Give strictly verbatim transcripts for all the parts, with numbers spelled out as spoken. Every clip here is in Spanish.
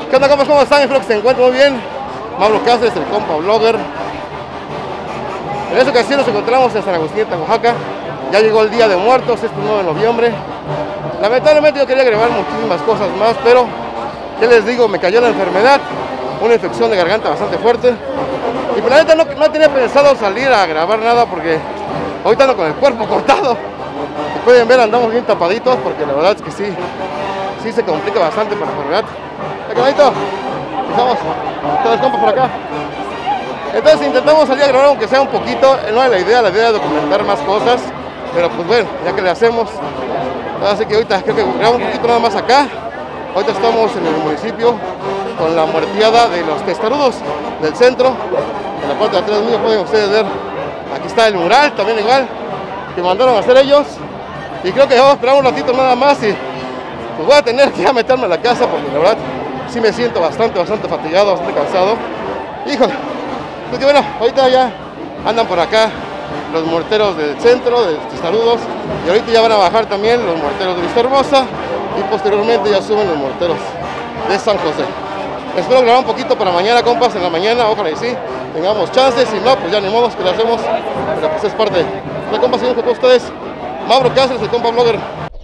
¿Qué onda, compas? ¿Cómo están? Espero que se encuentren muy bien. Mauro Cáceres, el compa blogger. En esta ocasión nos encontramos en San Agustín, Oaxaca. Ya llegó el Día de Muertos, este nueve de noviembre. Lamentablemente yo quería grabar muchísimas cosas más, pero ¿qué les digo? Me cayó la enfermedad, una infección de garganta bastante fuerte. Y por la neta no, no tenía pensado salir a grabar nada porque ahorita ando con el cuerpo cortado. Si pueden ver, andamos bien tapaditos porque la verdad es que sí, sí se complica bastante para la enfermedad. Acabadito, estamos todos los compas por acá. Entonces intentamos salir a grabar aunque sea un poquito. No era la idea, la idea era documentar más cosas. Pero pues bueno, ya que le hacemos. Así que ahorita creo que grabamos un poquito nada más acá. Ahorita estamos en el municipio con la muerteada de los testarudos del centro. En la parte de atrás mío pueden ustedes ver. Aquí está el mural, también igual, que mandaron a hacer ellos. Y creo que vamos a esperar un ratito nada más y pues voy a tener que ya meterme a la casa porque la verdad sí me siento bastante, bastante fatigado, bastante cansado. Híjole, pues bueno, ahorita ya andan por acá los morteros del centro, de Testarudos, y ahorita ya van a bajar también los morteros de Vista Hermosa y posteriormente ya suben los morteros de San José. Espero grabar un poquito para mañana, compas, en la mañana, ojalá y sí, tengamos chances, si no, pues ya ni modo que lo hacemos, pero pues es parte. Hola, compas, seguimos con todos ustedes. Mauro Cáceres, el compa blogger.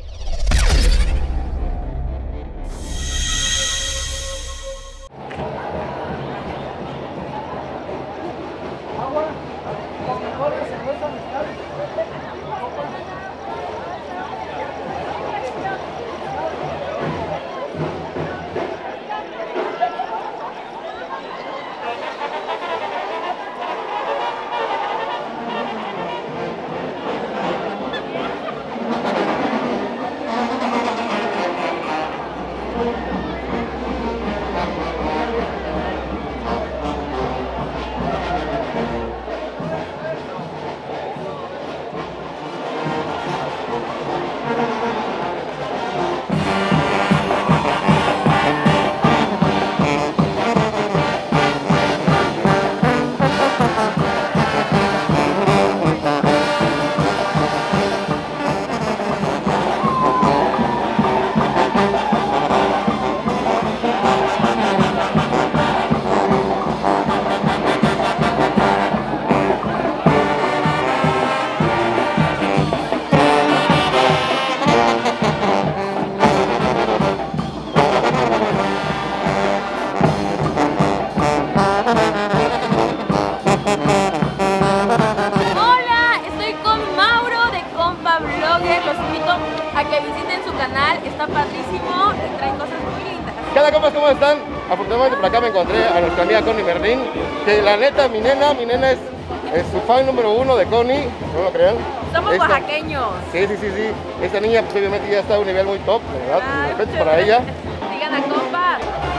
¿Cómo están? Afortunadamente por acá me encontré a nuestra amiga Connie Merlín, que la neta, mi nena, mi nena es, es su fan número uno de Connie, no lo crean. Somos Esta, oaxaqueños. Sí, sí, sí, sí. Esta niña pues obviamente ya está a un nivel muy top, de verdad, Ah, de repente para ella. Digan a compa.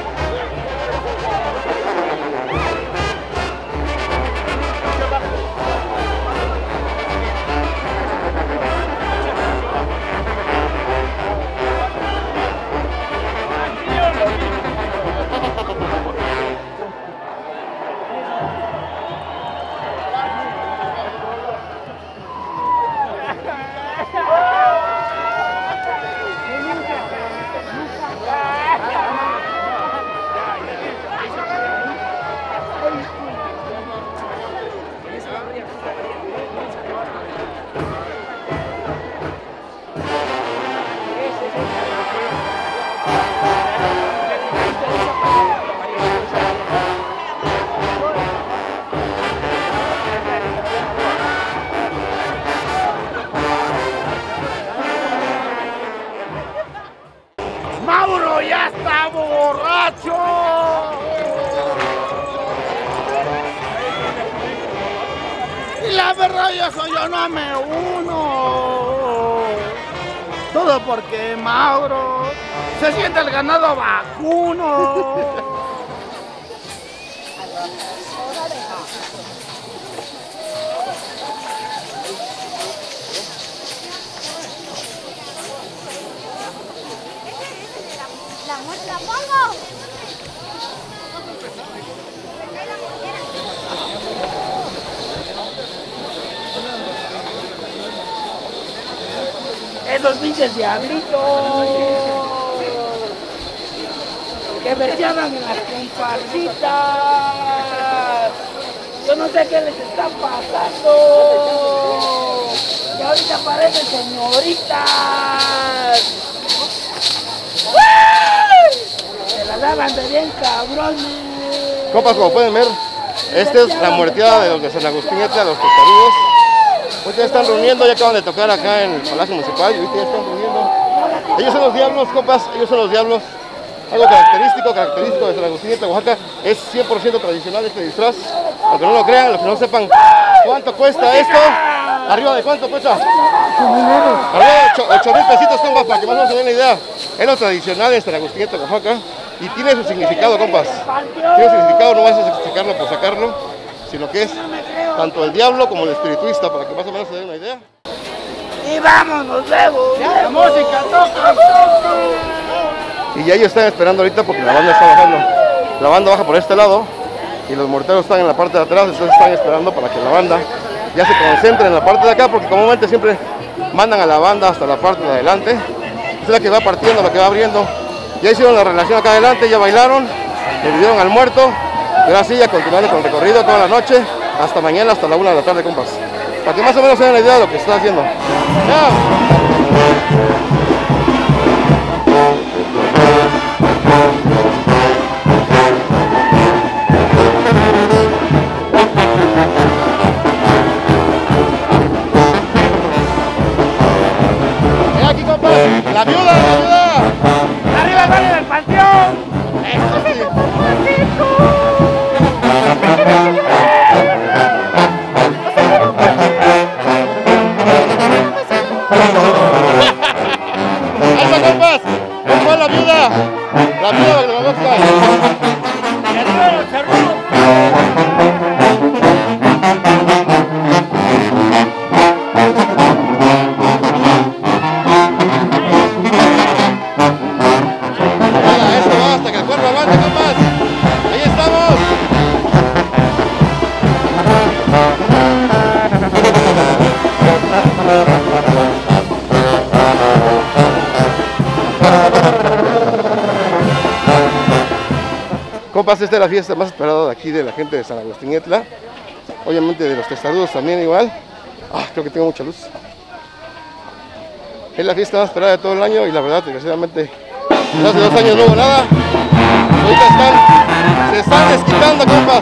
¡Mauro ya está borracho! Y la verdad yo soy yo no me uno. Todo porque Mauro se siente el ganado vacuno. La muerte la pongo. Esos pinches diablitos. que verseaban en las comparsitas. Yo no sé qué les está pasando. Y ahorita parecen señoritas. Se la daban de bien cabrones. Compas, como pueden ver, esta es la muerteada de los de San Agustín Etla, los testarudos. Ahorita ya están reuniendo, ya acaban de tocar acá en el Palacio Municipal y ahorita ya están reuniendo. Ellos son los diablos, compas, ellos son los diablos. Algo característico, característico de San Agustín Etla, Oaxaca, es cien por ciento tradicional este disfraz. Aunque no lo crean, los que no sepan cuánto cuesta esto, arriba de cuánto cuesta. Arriba de ocho mil pesitos, compas, para que más o menos se den la idea. Es lo tradicional en San Agustín Etla, Oaxaca, y tiene su significado, compas. Tiene su significado, no vas a sacarlo por sacarlo, sino que es tanto el diablo como el espirituista, para que más o menos se den una idea. Y vámonos luego, la música toca, toca. Y ya ellos están esperando ahorita porque la banda está bajando. La banda baja por este lado y los morteros están en la parte de atrás, entonces están esperando para que la banda ya se concentre en la parte de acá, porque comúnmente siempre mandan a la banda hasta la parte de adelante. Es la que va partiendo, la que va abriendo. Ya hicieron la relación acá adelante, ya bailaron, le dieron al muerto. Y ahora sí, ya continuando con el recorrido toda la noche, hasta mañana, hasta la una de la tarde, compas. Para que más o menos se den la idea de lo que se está haciendo. ¡Ya! Aquí, compas, la viuda, la viuda. ¡Arriba sale del panteón! Eso sí. Ahí está, compas. ¿Cómo fue la viuda? La viuda de la Oscar. ¡Y arriba los cerrudos! Esto va hasta que el cuerpo avance, compas. Ahí estamos. Compas, esta es la fiesta más esperada de aquí de la gente de San Agustín Etla. Obviamente de los testarudos también igual. Ah, creo que tengo mucha luz. Es la fiesta más esperada de todo el año y la verdad, desgraciadamente, hace dos años no hubo nada. Ahorita están, se están desquitando, compas.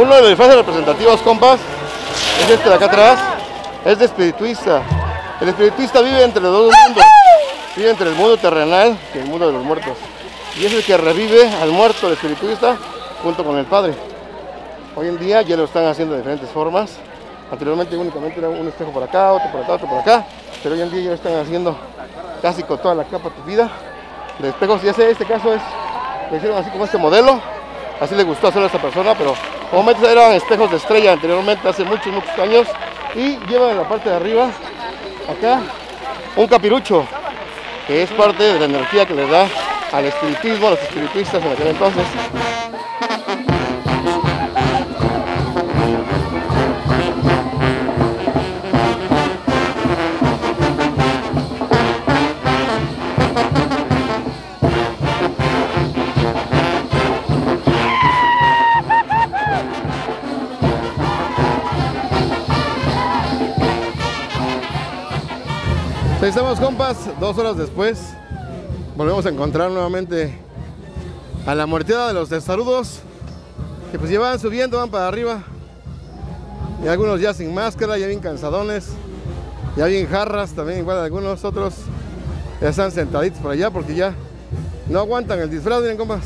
Uno de los disfraces representativos, compas, es este de acá atrás, es de espirituista. El espiritista vive entre los dos mundos, vive entre el mundo terrenal y el mundo de los muertos. Y es el que revive al muerto, el espiritista, junto con el padre. Hoy en día ya lo están haciendo de diferentes formas. Anteriormente únicamente era un espejo por acá, otro por acá, otro por acá, pero hoy en día ya lo están haciendo casi con toda la capa tupida de espejos. Y ese, este caso es, lo hicieron así como este modelo, así le gustó hacerlo a esta persona, pero como eran espejos de estrella anteriormente, hace muchos, muchos años, y llevan en la parte de arriba, acá, un capirucho, que es parte de la energía que le da al espiritismo, a los espiritistas en aquel entonces. Ahí estamos, compas, dos horas después volvemos a encontrar nuevamente a la muerteada de los testarudos, que pues ya van subiendo, van para arriba, y algunos ya sin máscara, ya bien cansadones, ya bien jarras, también igual algunos otros ya están sentaditos por allá porque ya no aguantan el disfraz. Miren, compas.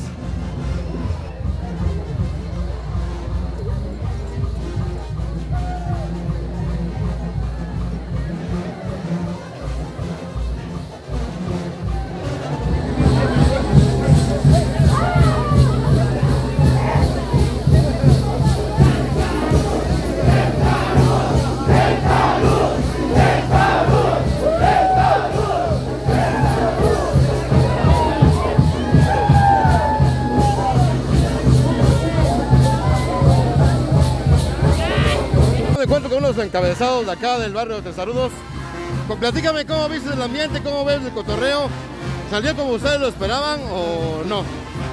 Encuentro con unos encabezados de acá del barrio de Testarudos. Platícame cómo viste el ambiente, cómo ves el cotorreo. ¿Salió como ustedes lo esperaban o no?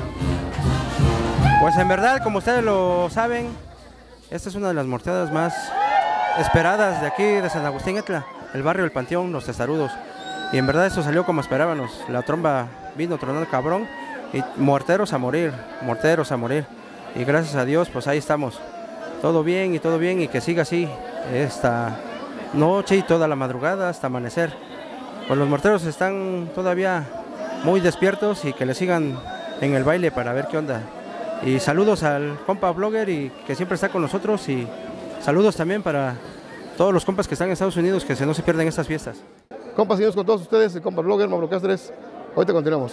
Pues en verdad, como ustedes lo saben, esta es una de las morteadas más esperadas de aquí de San Agustín Etla, el barrio del Panteón, los Testarudos. Y en verdad eso salió como esperábamos. La tromba vino tronando cabrón y morteros a morir, morteros a morir. Y gracias a Dios, pues ahí estamos. Todo bien y todo bien y que siga así esta noche y toda la madrugada hasta amanecer. Pues los morteros están todavía muy despiertos y que le sigan en el baile para ver qué onda. Y saludos al compa Blogger y que siempre está con nosotros, y saludos también para todos los compas que están en Estados Unidos, que se no se pierden estas fiestas. Compas, seguimos con todos ustedes, el compa Blogger, Mauro Cáceres. Ahorita continuamos.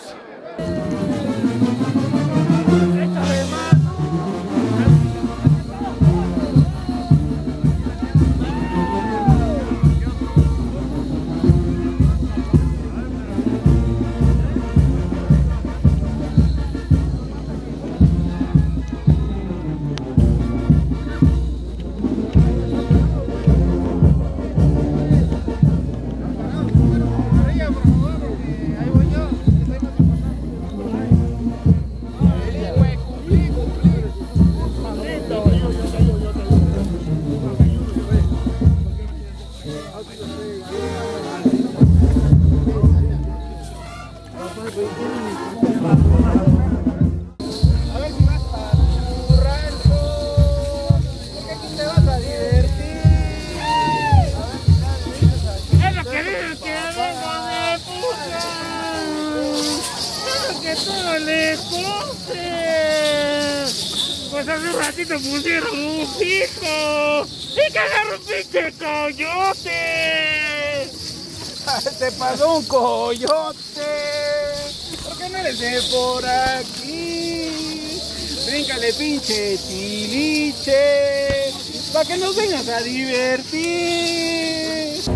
Pues hace un ratito pusieron un pico y que agarró un pinche coyote. Te pasó un coyote. ¿Por qué no eres de por aquí? Bríncale, pinche tiliche, para que nos vengas a divertir.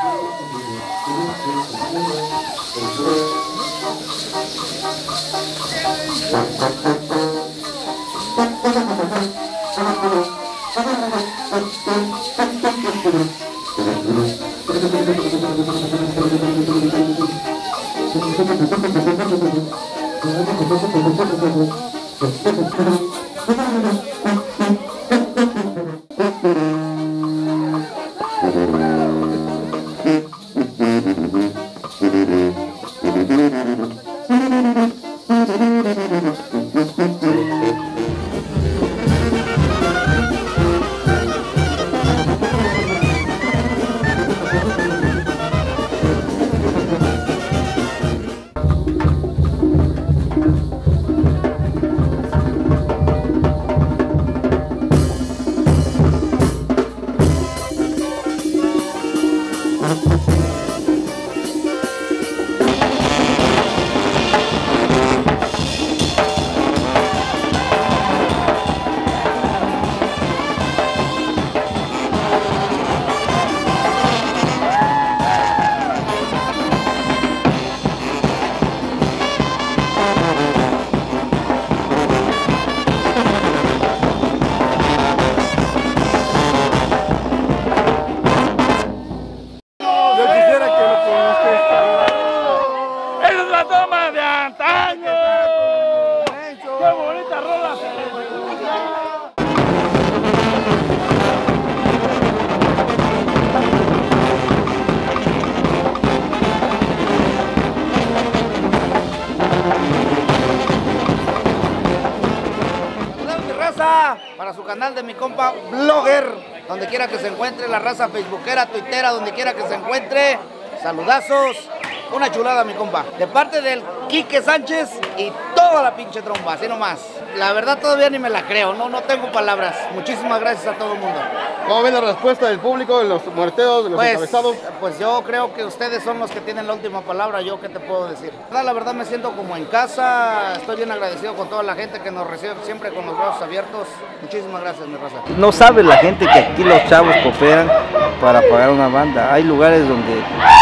Para su canal de mi compa Blogger, donde quiera que se encuentre, la raza facebookera, tuitera, donde quiera que se encuentre, saludazos, una chulada mi compa, de parte del Quique Sánchez y toda la pinche tromba, así nomás. La verdad todavía ni me la creo, no, no tengo palabras. Muchísimas gracias a todo el mundo. ¿Cómo ven la respuesta del público, de los muerteos, de los pues, encabezados? Pues yo creo que ustedes son los que tienen la última palabra, yo qué te puedo decir. La verdad me siento como en casa, estoy bien agradecido con toda la gente que nos recibe siempre con los brazos abiertos. Muchísimas gracias, mi raza. No sabe la gente que aquí los chavos cooperan para pagar una banda. Hay lugares donde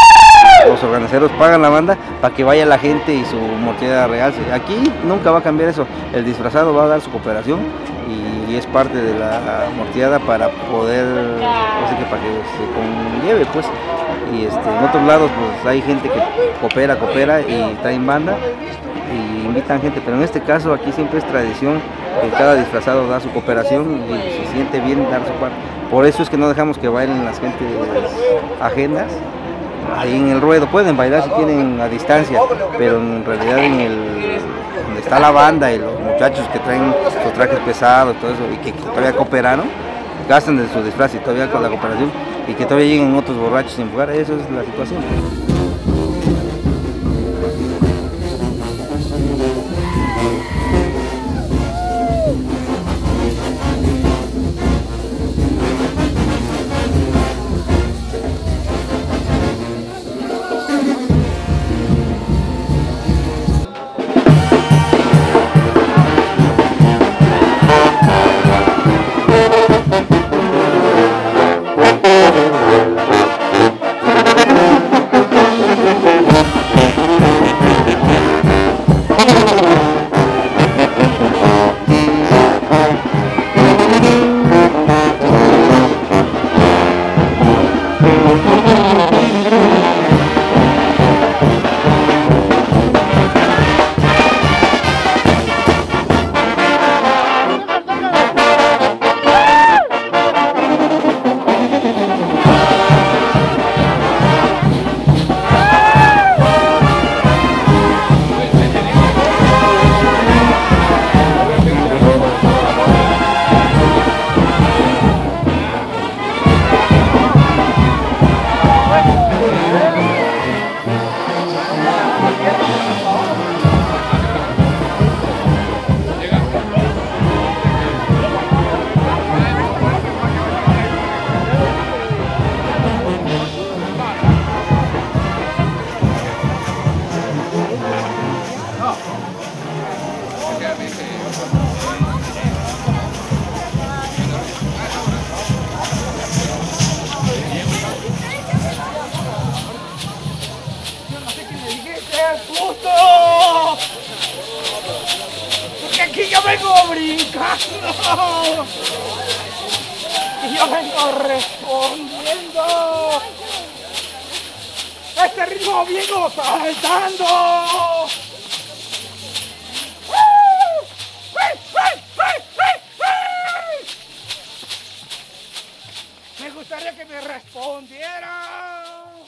los organizadores pagan la banda para que vaya la gente y su mortera realce. Aquí nunca va a cambiar eso. El disfrazado va a dar su cooperación y es parte de la morteada para poder, así que para que se conlleve, pues. Y este, en otros lados pues hay gente que coopera, coopera y traen banda y invitan gente, pero en este caso aquí siempre es tradición que cada disfrazado da su cooperación y se siente bien dar su parte. Por eso es que no dejamos que bailen las gentes ajenas. Ahí en el ruedo pueden bailar si quieren a distancia, pero en realidad en el donde está la banda y los muchachos que traen sus trajes pesados, todo eso, y que, que todavía cooperaron, gastan de su disfraz y todavía con la cooperación, y que todavía lleguen otros borrachos sin jugar, eso es la situación. vengo brincando. Y yo vengo respondiendo. Este ritmo vengo saltando. Me gustaría que me respondiera.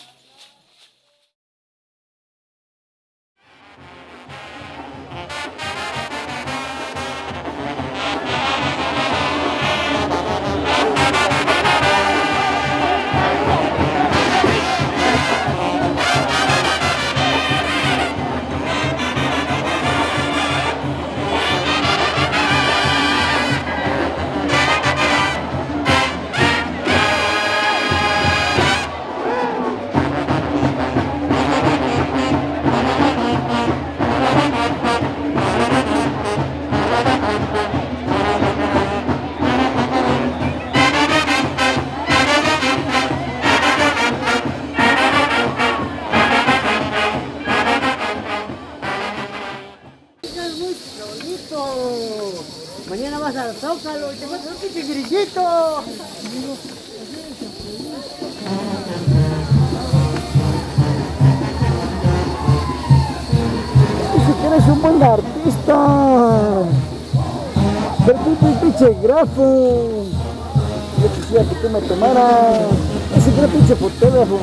Mañana vas al Zócalo y te vas a un pinche grillito. Dice que eres un buen artista. Pero tú eres un pinche grafo. Yo quisiera que tú me tomaras. Ese que era pinche fotógrafo.